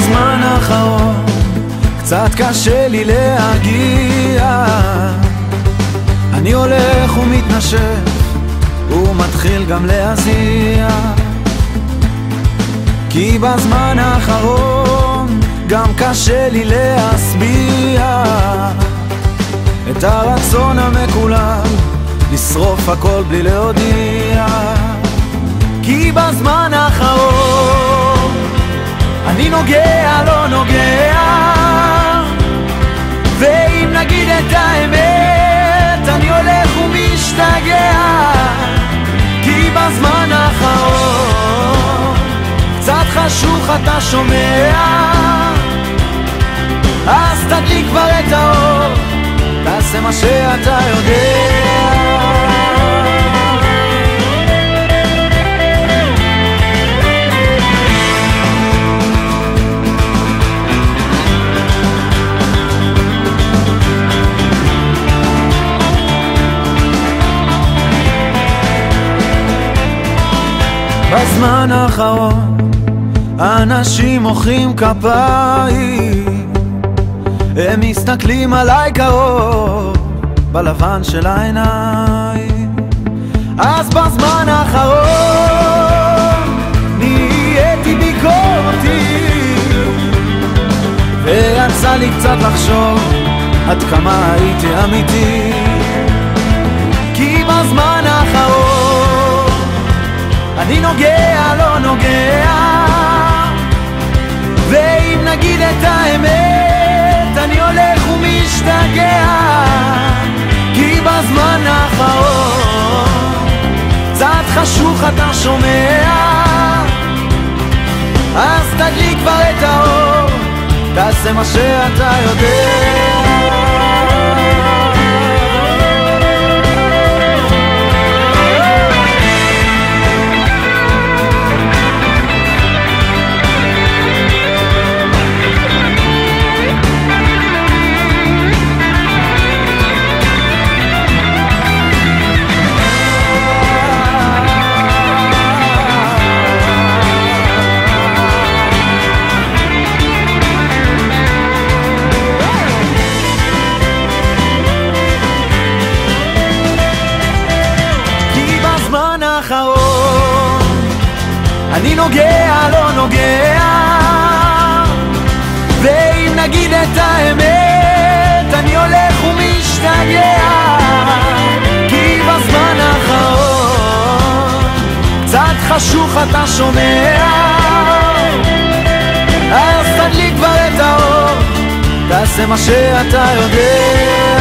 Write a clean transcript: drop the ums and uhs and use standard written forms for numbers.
בזמן האחרון קצת קשה לי להגיע, אני הולך ומתנשף ומתחיל גם להזיע, כי בזמן האחרון גם קשה לי להסביע את הרצון המקולל לשרוף הכל בלי להודיע, כי בזמן האחרון אני נוגע לא נוגע, ואם נגיד את האמת אני הולך ומשתגע, כי בזמן האחרון קצת חשוך אתה שומע, אז תדליק כבר את האור, תעשה מה שאתה יודע. בזמן האחרון אנשים מוחאים כפיים, הם מסתכלים עליי קרוב בלבן של העיניים, אז בזמן האחרון נהייתי ביקורתי, ויצא לי קצת לחשוב עד כמה הייתי אמיתי, כי בזמן האחרון אני נוגע לא נוגע, ואם נגיד את האמת אני הולך ומשתגע, כי בזמן האחרון קצת חשוך אתה שומע, אז תדליק כבר את האור, תעשה מה שאתה יודע. אני נוגע לא נוגע, ואם נגיד את האמת אני הולך ומשתגע, כי בזמן האחרון קצת חשוך אתה שומע, אז תדליק כבר את האור, תעשה מה שאתה יודע.